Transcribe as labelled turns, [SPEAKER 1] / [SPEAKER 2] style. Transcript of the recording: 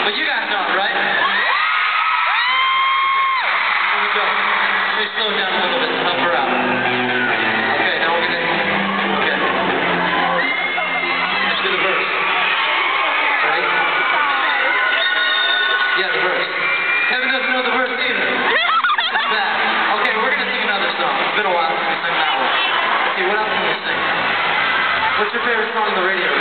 [SPEAKER 1] But you guys know it, right? Here we go. Let me slow it down a little bit to help her out. Okay, now we're gonna... Okay. Let's do the verse. Ready? Yeah, the verse. Kevin doesn't know the verse either. It's bad. Okay, we're gonna sing another song. It's been a while since we sang that one. Let's see, what else can we sing? What's your favorite song on the radio?